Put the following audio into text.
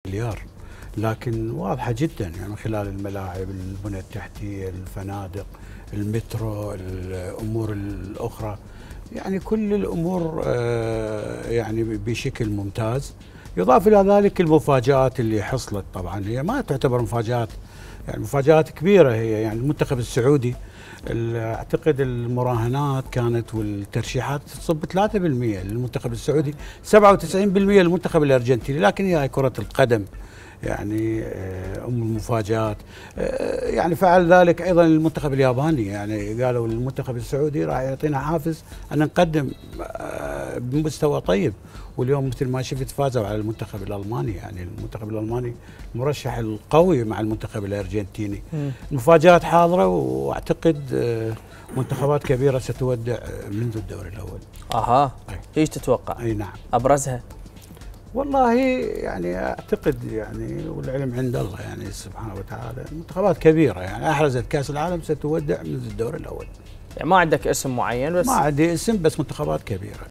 مليار، لكن واضحة جدا يعني من خلال الملاعب، البنى التحتية، الفنادق، المترو، الأمور الأخرى، يعني كل الأمور يعني بشكل ممتاز. يضاف إلى ذلك المفاجآت اللي حصلت، طبعا هي ما تعتبر مفاجآت، يعني مفاجآت كبيرة هي. يعني المنتخب السعودي اعتقد المراهنات كانت والترشيحات تصب 3% للمنتخب السعودي، 97% للمنتخب الارجنتيني، لكن هي كرة القدم يعني ام المفاجآت. يعني فعل ذلك ايضا المنتخب الياباني، يعني قالوا المنتخب السعودي راح يعطينا حافز ان نقدم بمستوى طيب، واليوم مثل ما شفت فازوا على المنتخب الالماني. يعني المنتخب الالماني مرشح القوي مع المنتخب الارجنتيني. المفاجآت حاضرة، واعتقد منتخبات كبيرة ستودع منذ الدور الاول. اها، ايش تتوقع؟ اي نعم. ابرزها؟ والله يعني اعتقد يعني والعلم عند الله يعني سبحانه وتعالى، منتخبات كبيره يعني احرزت كاس العالم ستودع منذ الدور الاول. يعني ما عندك اسم معين؟ بس ما عندي اسم، بس منتخبات كبيره.